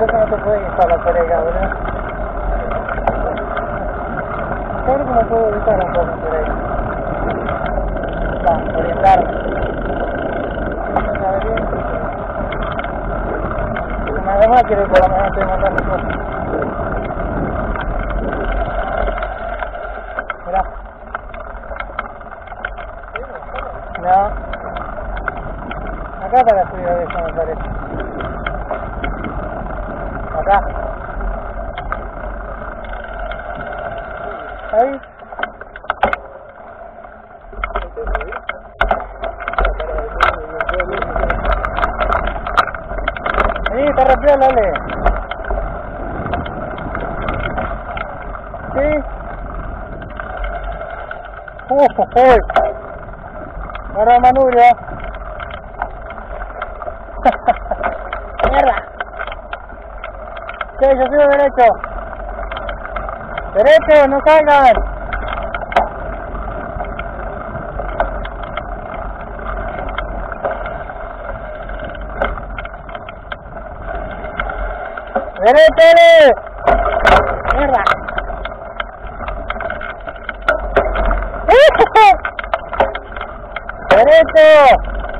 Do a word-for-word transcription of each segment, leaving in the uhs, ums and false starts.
que no te puedes ir para la Pereira, boludo. Creo que me puedo ubicar un poco en Pereira. Va, orientarme. A ver bien. Nada más quiero ir por la mañana, estoy mandando cosas. Mirá. No. Acá está la subida de eso, me parece. Acá. Ahí. Sí, está re piola, dale. Sí. Uf, uy. Ahora manubrio. Mierda. Sí, yo sigo derecho. Derecho, no salgan. Derecho, dale. Mierda. Derecho.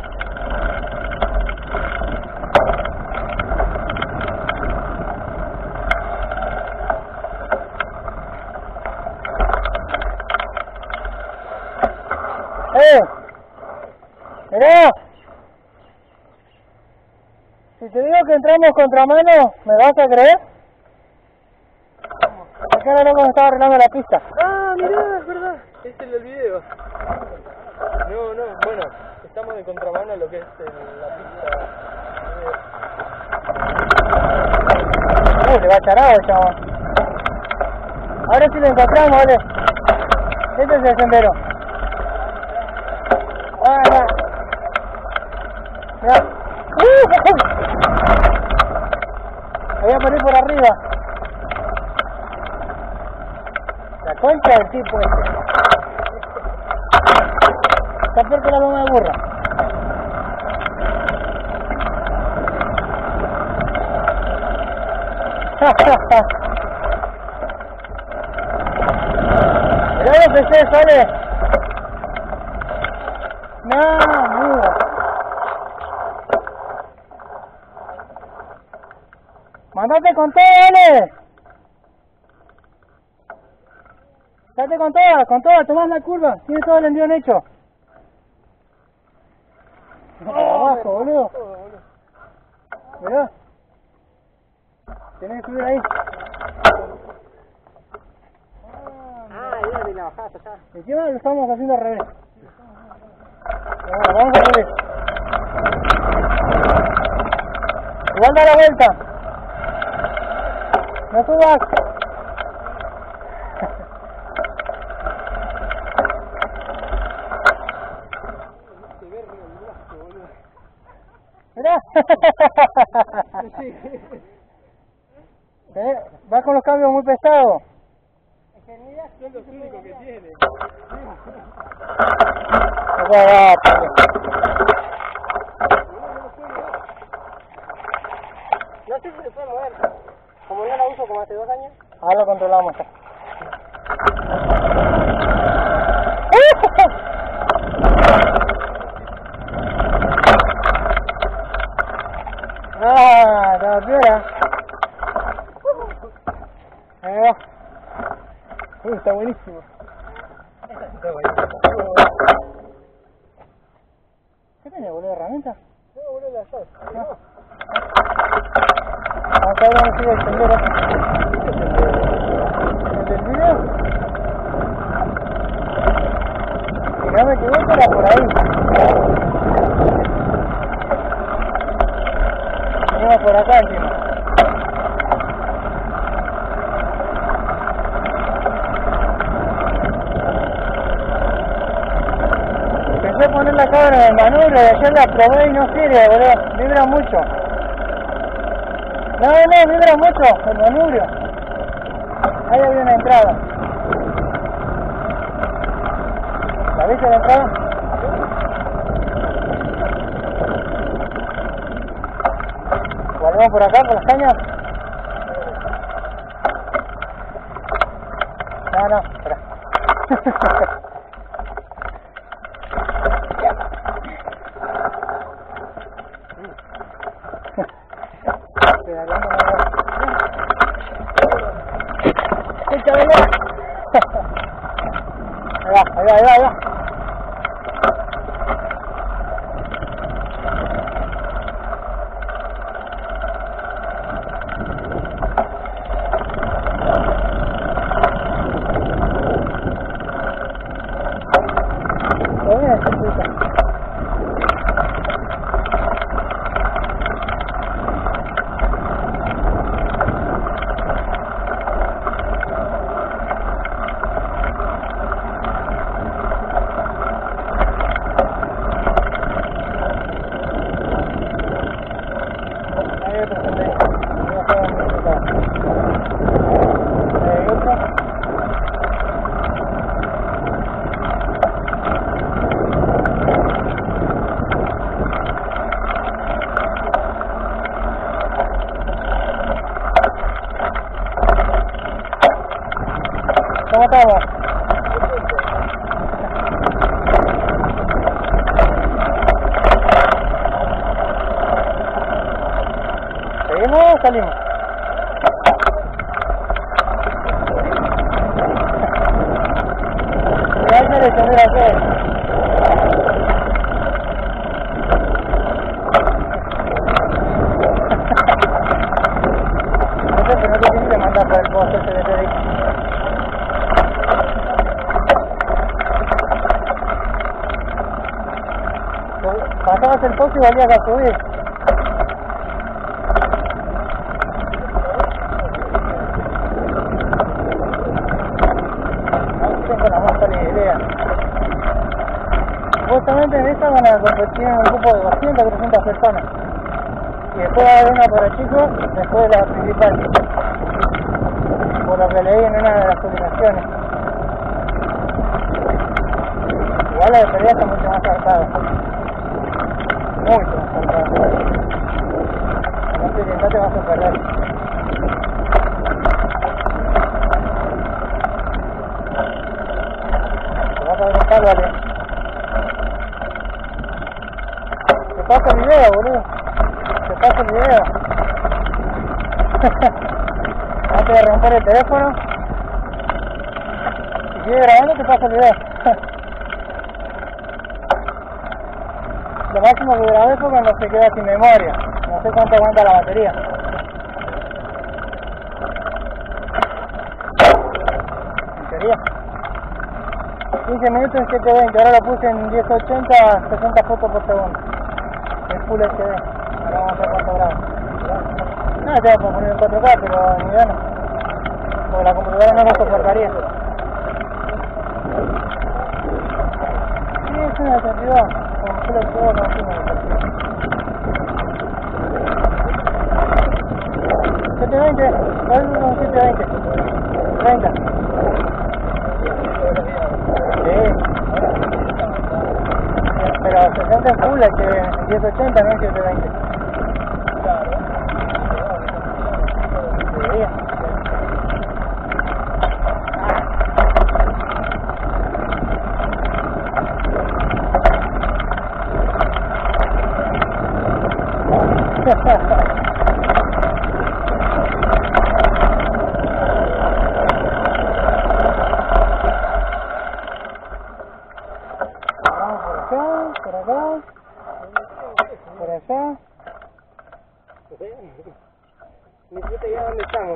¡Eh! ¡Mirá! Si te digo que entramos contramano, ¿me vas a creer? Es que ahora no me estaba arreglando la pista. Ah, mirá, es verdad. Es el del video. No, no, bueno, estamos de contramano a lo que es el, la pista. Uh, le va a echar agua, chabón. Ahora sí lo encontramos, vale. Este es el sendero. Ah, ya. Mirá. Uh, voy a poner por arriba. La concha del tipo este. Está peor que la loma de burra. Mirá lo que se sale. No, mira. Mandate con todo, dale. Date con toda, con toda, tomás la curva. Tienes todo el envión hecho. Oh, abajo, boludo. Mirá. Tenés que subir ahí. Ah, ya de la bajada allá. Encima lo estamos haciendo al revés. Bueno, vamos al revés. Igual da la vuelta. No subas. Mirá. ¿Eh? Va con los cambios muy pesados. Son los únicos que tiene. No sé si se puede mover. Como no la uso como hace dos años. Ahora lo controlamos. Ah, la piedra. Ahí va. Uy, está buenísimo. Está buenísimo. ¿Qué tenés, boludo, herramientas? No, boludo, la llave. No. Vamos a ver dónde sigue el sendero. ¿En el video? Si no me equivoco, era por ahí. Venimos por acá encima. Pensé poner la cámara en el manubrio y ayer la probé y no sirve, boludo. Vibra mucho. No, no, vibra mucho el manubrio. Ahí había una entrada. ¿La viste la entrada? Volvemos por acá, por las cañas. no, espera. Ahí va, ahí va, ahí va, ahí va. ¿Cómo estamos? ¿Seguimos o salimos? Ya se le tendrá que hacer. No sé, pero no te tienes que mandar por el poste ese de T D X. Pasabas el poste y volvías a subir. No tengo la más pálida idea. Supuestamente en esta van a competir en un grupo de doscientas, trescientas personas. Y después va a haber una para chicos, después de la principal. Por lo que leí en una de las publicaciones. Igual la de pelea está mucho más zarpada. Mucho más zarpada. No te, no te vas a perder. Te vas a brincar, vale. Te paso el video, boludo. Te paso el video. Antes de romper el teléfono. Si sigue grabando, te paso el video. Lo máximo que grabé fue cuando se queda sin memoria. No sé cuánto aguanta la batería. En teoría. quince minutos en setecientos veinte, ahora lo puse en mil ochenta, sesenta fotos por segundo. Es Full H D. Ahora vamos a ver cuánto graba. No, te voy a poner en cuatro K, pero ni idea no. Porque la computadora no lo soportaría. Sí, es una necesidad. Con Full H D no es una necesidad. setecientos veinte, ¿cuál es un setecientos veinte? treinta. Sí. Pero sesenta en Full H D, en mil ochenta, no en setecientos veinte. Sí. Por acá, por allá. Ni siquiera ya dónde estamos.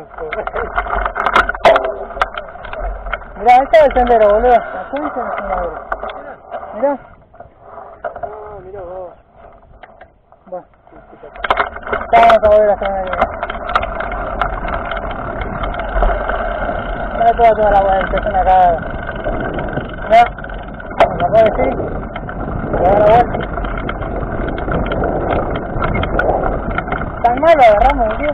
Mirá, ahí está el sendero, boludo. Acá dice el sendero. Mirá. Ah, mirá vos. Bueno. Vamos a volver a hacer una idea. No le puedo tomar la vuelta, es una cagada. No. ¿Me lo puedo decir? ¿Me da la vuelta? ¿Tan mal lo agarramos, tío?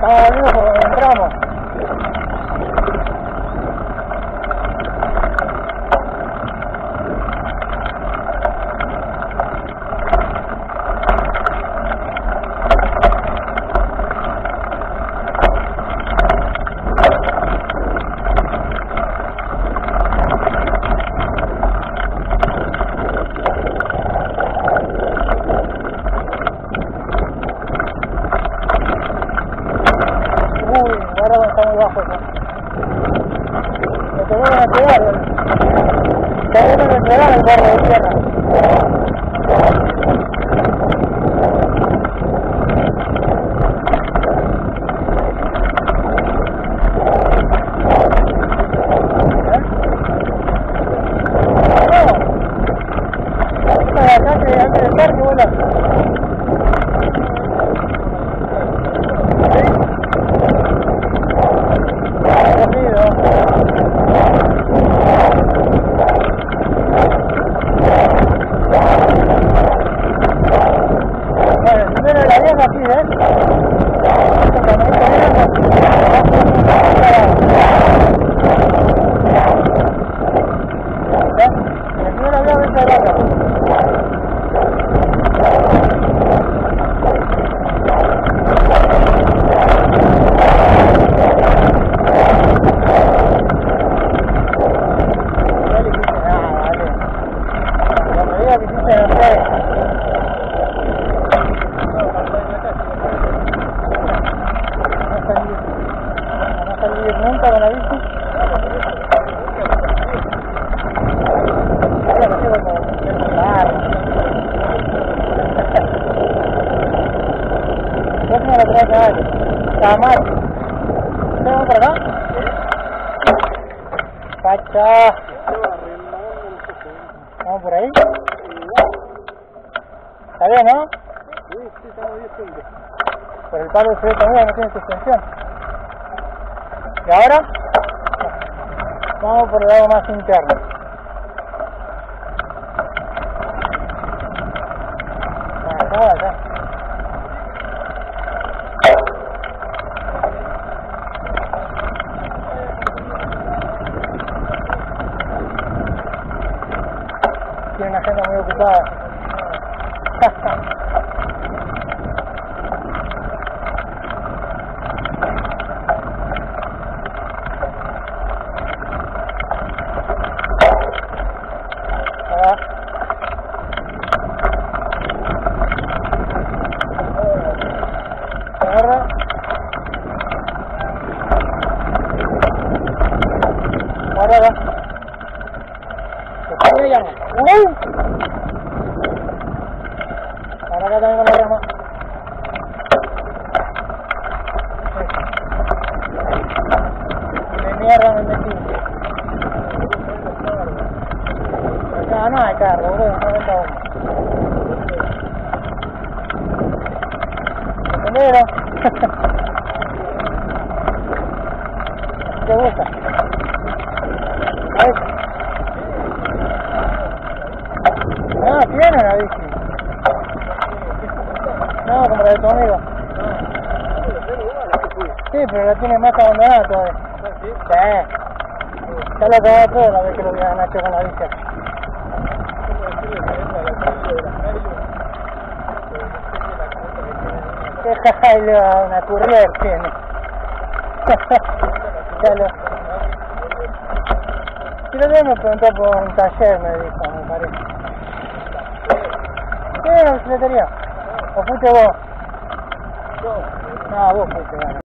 Ah, amigo, porque entramos. Ahora está muy bajo eso. Lo que vuelven a pegar, lo vuelven a pegar al borde de tierra. No, esta de acá que antes del parque vuela. Así, ¿eh? El primero había veces de vaca. No le quise nada, vale. La medida que quise no sé. Nunca con la bici. Yo no llevo como un barro. Yo tengo la otra caballo. Está mal. ¿Vamos por acá? Pacha. ¿Vamos por ahí? ¿Está bien, no? Sí, sí, estamos bien siempre. Por el palo se ve también, no tiene suspensión. ¿Y ahora? Vamos por el lado más interno. Acá, acá. Tiene una agenda muy ocupada. Agarra. Agarra. ¿Qué me llama? ¡Uh! Ahora acá también con la llama. De mierda me metí. Acá no hay carro, bro, no venta uno. Primero. ¿Te gusta? ¿Ves? No, tiene una bici. No, como la de tu amigo. Sí, pero la tiene más abandonada todavía. ¿Sí? Sí. Ya lo acababa todo la vez que lo vi a Nacho con la bici. Que jailo a una courier tiene. Ya lo... Si lo veo me preguntó por un taller, me dijo, me parece. ¿Qué es la bicicletería? ¿O fuiste vos? No, vos fuiste, bueno.